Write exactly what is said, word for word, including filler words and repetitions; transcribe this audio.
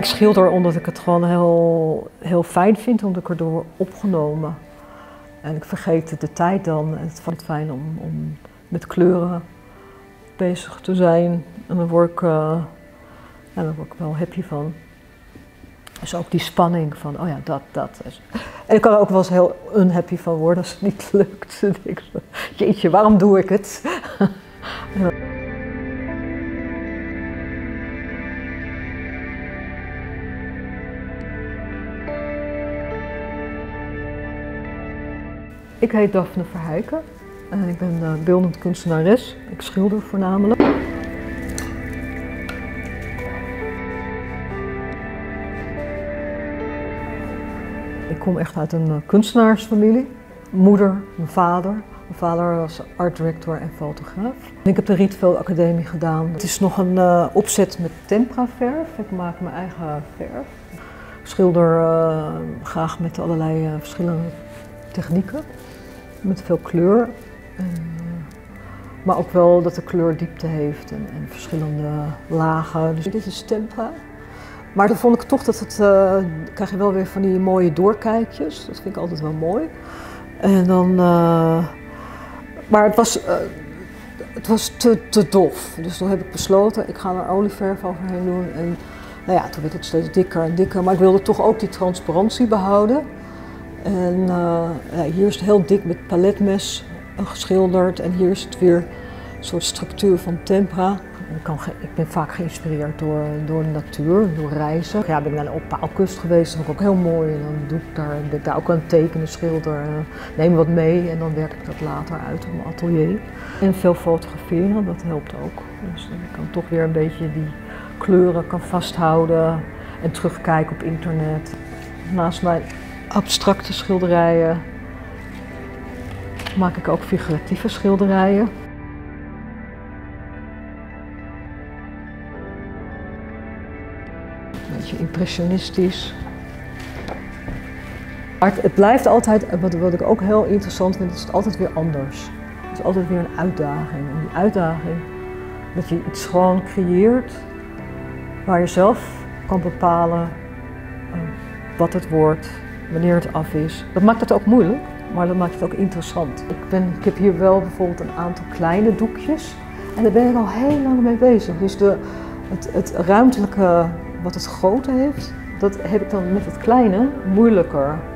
Ik schilder omdat ik het gewoon heel, heel fijn vind, omdat ik erdoor opgenomen. En ik vergeet de tijd dan. En het vond het fijn om, om met kleuren bezig te zijn. En daar word ik, uh, ja, daar word ik wel happy van. Dus ook die spanning van, oh ja, dat, dat. En ik kan er ook wel eens heel unhappy van worden als het niet lukt. Dan denk ik, jeetje, waarom doe ik het? Ik heet Daphne Verheiken en ik ben uh, beeldend kunstenares. Ik schilder voornamelijk. Ik kom echt uit een uh, kunstenaarsfamilie. Moeder, mijn vader. Mijn vader was art director en fotograaf. Ik heb de Rietveld Academie gedaan. Het is nog een uh, opzet met tempera verf. Ik maak mijn eigen verf. Ik schilder uh, graag met allerlei uh, verschillende technieken. Met veel kleur, en, uh, maar ook wel dat de kleur diepte heeft en, en verschillende lagen. Dus dit is tempera. Maar dan vond ik toch dat het, uh, krijg je wel weer van die mooie doorkijkjes. Dat vind ik altijd wel mooi. En dan, uh, maar het was, uh, het was te, te dof. Dus toen heb ik besloten, ik ga er olieverf overheen doen. En nou ja, toen werd het steeds dikker en dikker. Maar ik wilde toch ook die transparantie behouden. En uh, ja, hier is het heel dik met paletmes geschilderd en hier is het weer een soort structuur van tempera. Ik, kan ik ben vaak geïnspireerd door, door de natuur, door reizen. Ja, ben ik naar de Opaalkust geweest, dat vond ik ook heel mooi. En dan doe ik daar, ben ik daar ook aan het tekenen, schilder, uh, neem wat mee en dan werk ik dat later uit op mijn atelier. En veel fotograferen, dat helpt ook. Dus ik kan toch weer een beetje die kleuren kan vasthouden en terugkijken op internet. Naast mijn abstracte schilderijen maak ik ook figuratieve schilderijen. Een beetje impressionistisch. Maar het, het blijft altijd, wat, wat ik ook heel interessant vind, is het altijd weer anders. Het is altijd weer een uitdaging. En die uitdaging, dat je iets gewoon creëert waar je zelf kan bepalen uh, wat het wordt. Wanneer het af is. Dat maakt het ook moeilijk, maar dat maakt het ook interessant. Ik, ben, ik heb hier wel bijvoorbeeld een aantal kleine doekjes en daar ben ik al heel lang mee bezig. Dus de, het, het ruimtelijke wat het grote heeft, dat heb ik dan met het kleine moeilijker.